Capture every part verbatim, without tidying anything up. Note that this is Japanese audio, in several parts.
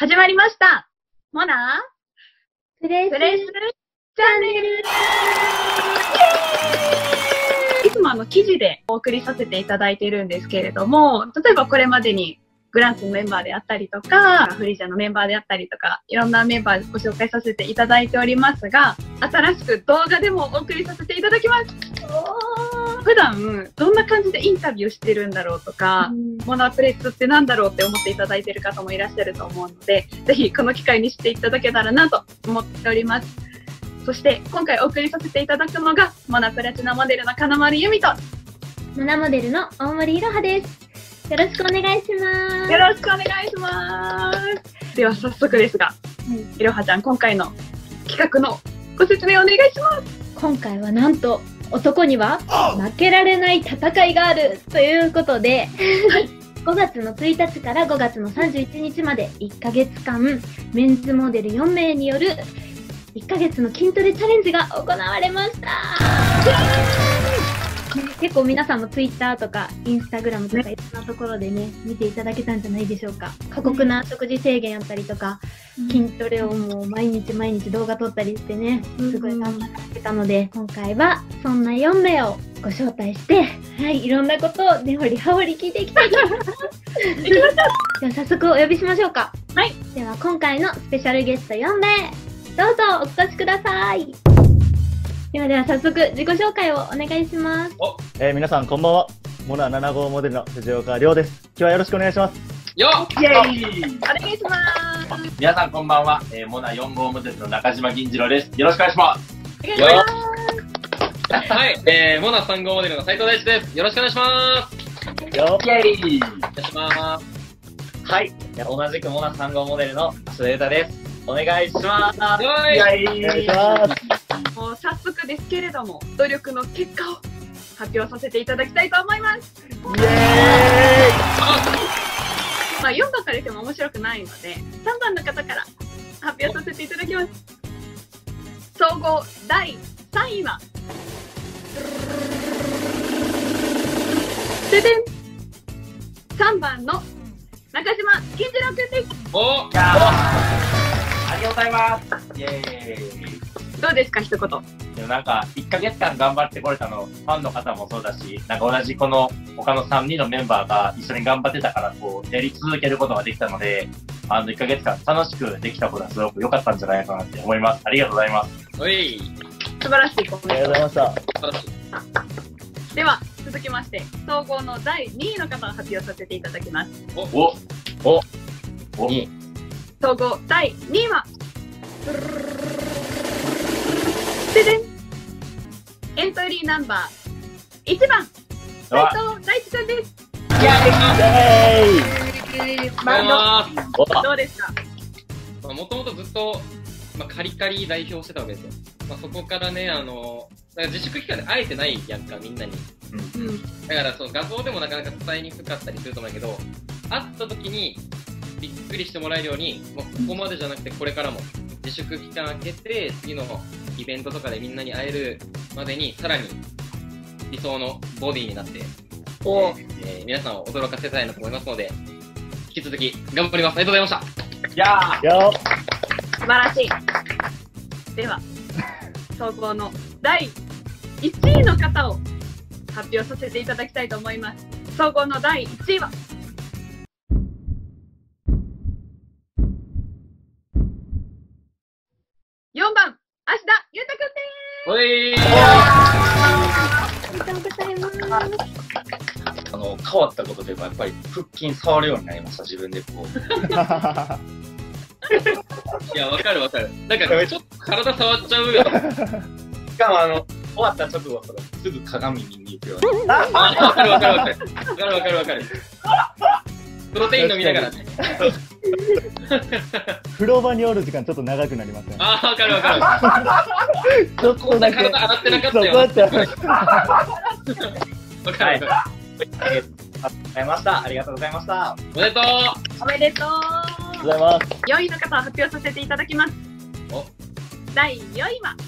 始まりました。モナプレスプレスチャンネル。いつもあの記事でお送りさせていただいているんですけれども、例えばこれまでにグランツのメンバーであったりとか、フリージャのメンバーであったりとか、いろんなメンバーご紹介させていただいておりますが、新しく動画でもお送りさせていただきます。普段どんな感じでインタビューしてるんだろうとか、うん、モナプレスってなんだろうって思っていただいている方もいらっしゃると思うので、ぜひこの機会にしていただけたらなと思っております。そして今回お送りさせていただくのが、モナプラチナモデルの金丸由美と、 モナモデルの大森いろはです。よろしくお願いします。 よろしくお願いします。では早速ですが、うん、いろはちゃん、今回の企画のご説明お願いします。 今回はなんと、男には負けられない戦いがあるということで、はい、ごがつのついたちからごがつのさんじゅういちにちまでいっかげつかん、メンズモデルよんめいによるいっかげつの筋トレチャレンジが行われました。結構皆さんもツイッターとかインスタグラムとかいろんなところでね、見ていただけたんじゃないでしょうか。過酷な食事制限やったりとか、うん、筋トレをもう毎日毎日動画撮ったりしてね、すごい頑張ってたので、今回はそんなよんめいをご招待して、はい、いろんなことを根掘り葉掘り聞いていきたいと思います。では早速お呼びしましょうか。 はい。 では今回のスペシャルゲストよんめい、どうぞお越しください。ではでは早速自己紹介をお願いします。 お、えー、皆さんこんばんは。モナなな号モデルの藤岡亮です。今日はよろしくお願いします。 よっ、 イェイ、お願いします。 皆さんこんばんは。えー、モナよん号モデルの中島銀次郎です。よろしくお願いします。 お願いします。 はい、えー、モナさん号モデルの斉藤大地です。よろしくお願いします。 よっ、 イェイ、お願いします。 はい、同じくモナさん号モデルの芦田裕太です。お願いします。 イェイ、 お願いします。 もう早速ですけれども、努力の結果を発表させていただきたいと思います。イエーイ。まあよんばから言っても面白くないので、さんばんの方から発表させていただきます。総合だいさんいは、ででん、さんばんの中島銀次郎くんです。 お、 ありがとうございます。イエーイ。 どうですか、一言。 でもなんかいっかげつかん頑張ってこれたの、ファンの方もそうだし、なんか同じこの他のさんにんのメンバーが一緒に頑張ってたからこうやり続けることができたので、あのいっかげつかん楽しくできたことがすごく良かったんじゃないかなって思います。ありがとうございます。 おい、 素晴らしいコメント。 ありがとうございました。 素晴らしい。 では続きまして総合のだいにいの方を発表させていただきます。 おおおおにい、 総合だいにいは、ででん、エントリーナンバーいちばん、斉藤大地くんです。 イエーイ。 まあ、 どうですか。 もともとずっと、まあ、カリカリ代表してたわけですよ。まあ、そこからね、あの、だから自粛期間で会えてないやんか、みんなに。 うん、 だからその画像でもなかなか伝えにくかったりすると思うんだけど、会った時にびっくりしてもらえるように、もうここまでじゃなくてこれからも自粛期間明けて次のイベントとかでみんなに会えるまでにさらに理想のボディになって、 お、 えーえー、皆さんを驚かせたいなと思いますので、引き続き頑張ります。ありがとうございました。 いやーよっ、 素晴らしい。では総合のだいいちいの方を発表させていただきたいと思います。総合のだいいちいは、よんばん、芦田裕太くんです。 おいー、 ありがとうございます。 あの変わったことでやっぱり腹筋触るようになりました。自分でこういや、わかるわかる。なんかちょっと体触っちゃうよ。 しかもあの終わった直後とかすぐ鏡見に行くように。 あ、わかるわかるわかる。わかるわかるわかる。プロテイン飲みながらね。 風呂場におる時間ちょっと長くなりますね。 あー、わかるわかる。 ちょっとだけ。 体洗ってなかったよ。 そう、こうやって。 わかるわかる。 ありがとうございました。ありがとうございました。 おめでとう。 おめでとう。 ありがとうございます。 よんいの方を発表させていただきます。 お、 だいよんいは、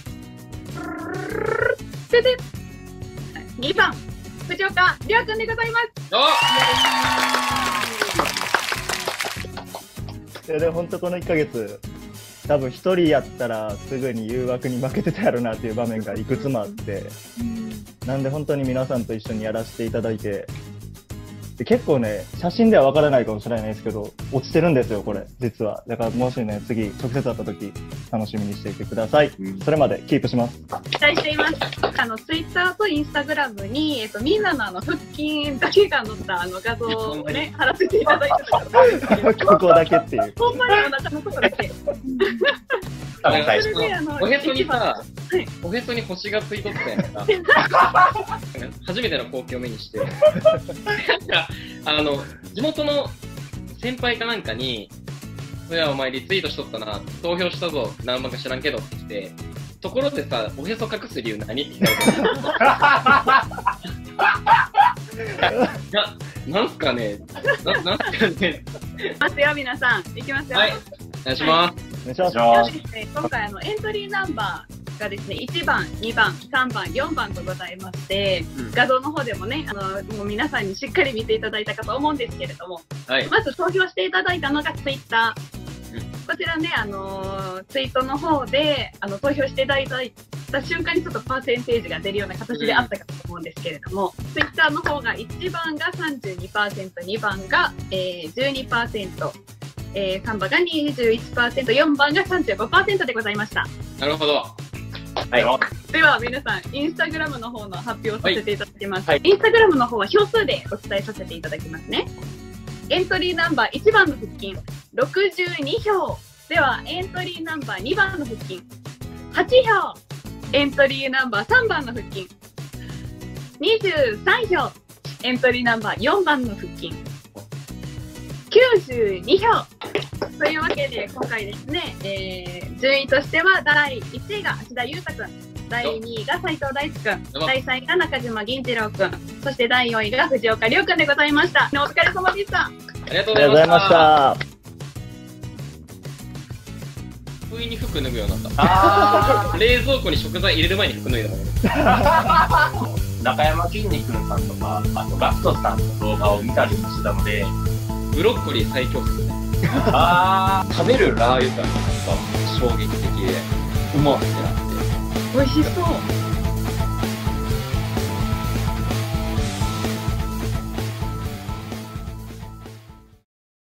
ででん、にばん、藤岡亮くんでございます。 お、 いやでも本当このいっかげつ、多分一人やったらすぐに誘惑に負けてたやろなっていう場面がいくつもあって、なんで本当に皆さんと一緒にやらせていただいて、で結構ね、写真ではわからないかもしれないですけど、落ちてるんですよ、これ、実は。だからもしね、次、直接会った時、楽しみにしていてください。うん、それまでキープします。 期待しています。あの、ツイッターとインスタグラムに、えっと、みんなのあの、腹筋だけが載ったあの画像をね、貼らせていただいてたからここだけっていう。 ほんまにお腹のとこだけ。 それであのおへそにさ、おへそに星がついとったやんか。初めての光景を目にして、なんかあの地元の先輩かなんかに、それはお前リツイートしとったな、投票したぞ、何番か知らんけどって来て、ところでさ、おへそ隠す理由何って聞かれてな、なんすかね、な、なんすかね。 いきますよ、皆さん。いきますよ。 はい、お願いします。 お願いします。 ではですね、今回あのエントリーナンバーがですね、いちばん、にばん、さんばん、よんばんとございまして、うん、画像の方でもね、あのもう皆さんにしっかり見ていただいたかと思うんですけれども、はい、まず投票していただいたのがツイッター。うん、こちらね、あのー、ツイートの方であの投票していただいた瞬間にちょっとパーセンテージが出るような形であったかと思うんですけれども、うん、ツイッターの方がいちばんが さんじゅうにパーセント、にばんが、えー、じゅうにパーセント、えー、さんばんが にじゅういちパーセント、よんばんが さんじゅうごパーセント でございました。 なるほど。はい。 では皆さん、インスタグラムの方の発表をさせていただきます。はい、インスタグラムの方は票数でお伝えさせていただきますね。エントリーナンバーいちばんの腹筋、ろくじゅうにひょう。では、エントリーナンバーにばんの腹筋、はちひょう。エントリーナンバーさんばんの腹筋、にじゅうさんひょう。エントリーナンバーよんばんの腹筋、きゅうじゅうにひょう。というわけで、今回ですね、えー、順位としてはだいいちいが芦田裕太くん、だいにいが斉藤大地くん、だいさんいが中島銀次郎くん、そしてだいよんいが藤岡亮くんでございました。お疲れ様でした。 ありがとうございました。不意に服脱ぐようになった。冷蔵庫に食材入れる前に服脱いだもん。 中山きんに君さんとか、あとガクトさんの動画を見たりもしてたので、 ブロッコリー最強っすね。 あ食べるラー油感がなんか衝撃的でうまってなって美味しそう。